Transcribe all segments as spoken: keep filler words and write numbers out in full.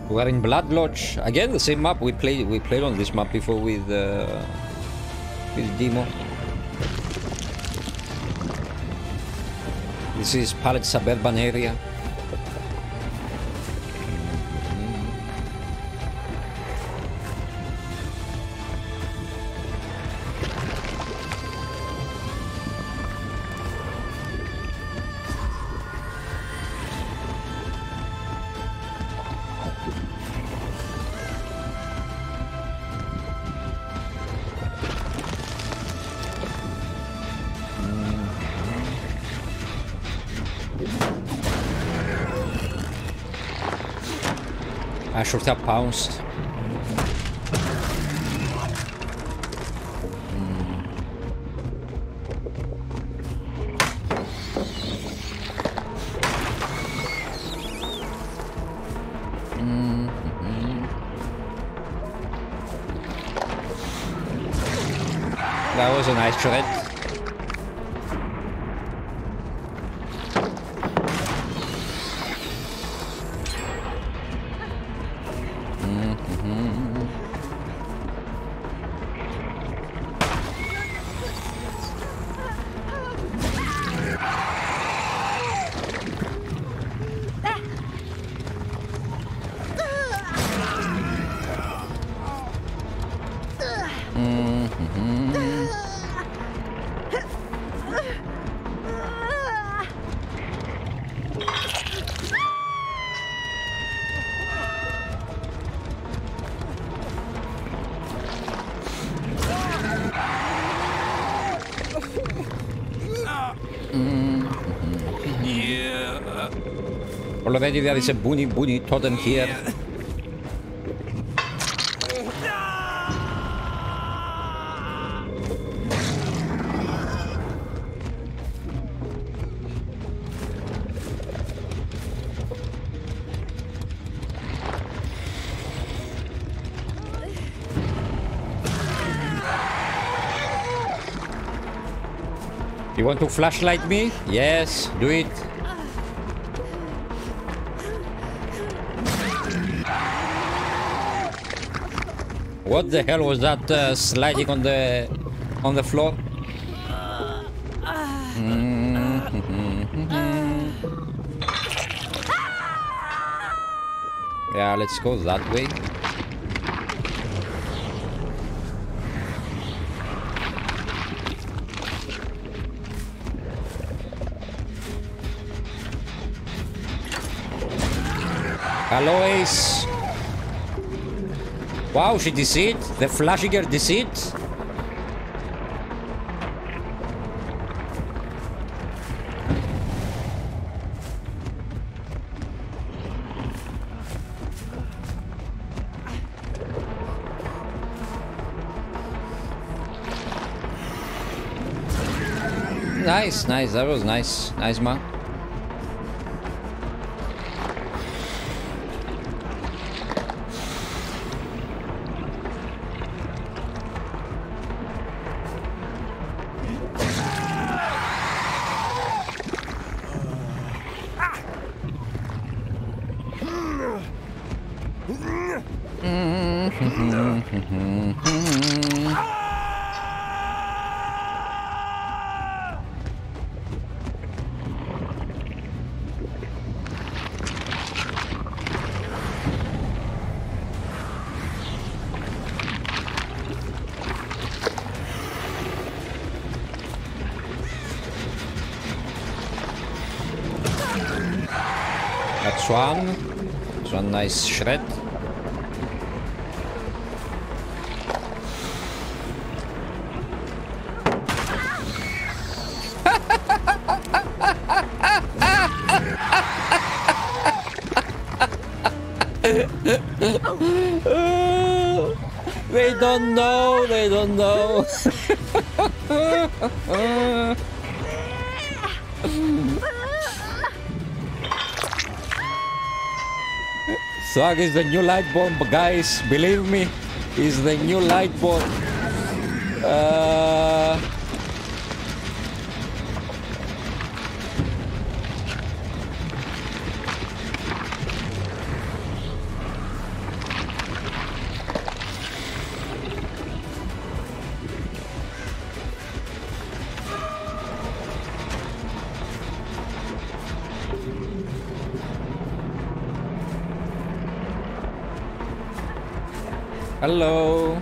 We're in Blood Lodge again. The same map we played. We played on this map before with uh, with Demo. This is Pallet suburban area. I should have pounced. Mm. Mm-hmm. That was a nice shred. Already there is a bunny bunny totem here. You want to flashlight me? Yes, do it. What the hell was that uh, sliding on the on the floor? Mm-hmm. Yeah, let's go that way. Hello, Ace. Wow, she deceit. The flashing her deceit. Nice, nice. That was nice. Nice, man. That's one. That's one nice shred. They don't know, they don't know. Swag is the new light bomb, guys. Believe me, is the new light bomb. Uh... Hello.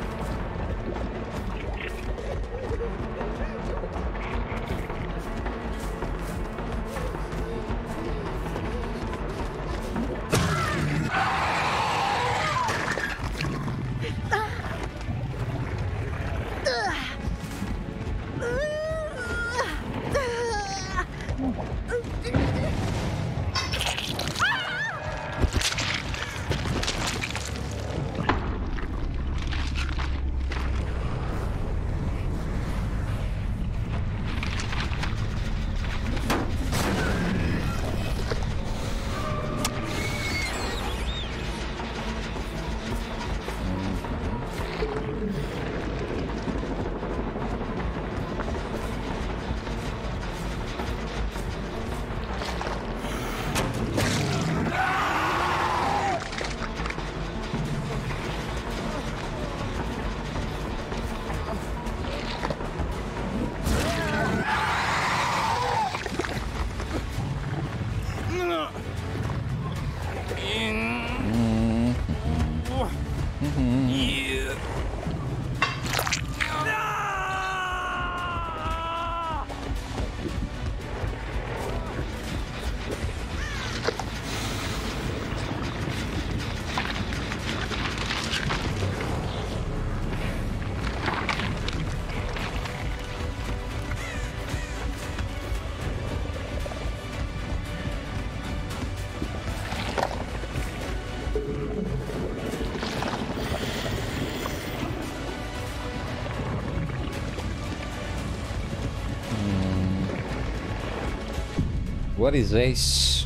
What is this?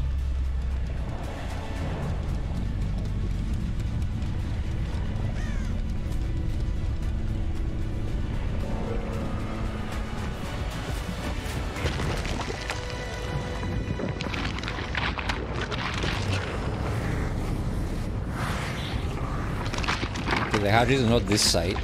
Okay, the hatch is not this side.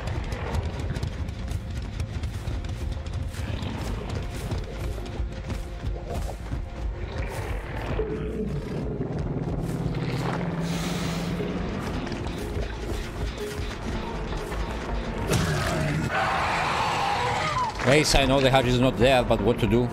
Yes, I know the hatch is not there, but what to do?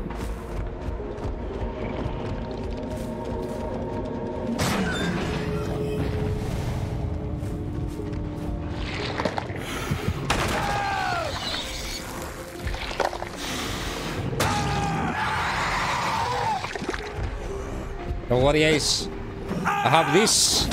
Don't worry, Ace. I have this.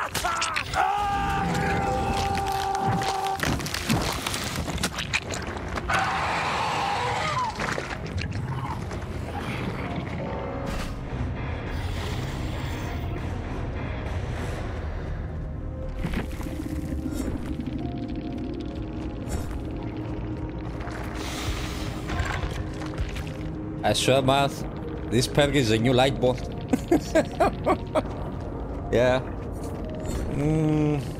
I swear, Math, this perk is a new light bolt. Yeah. Mm.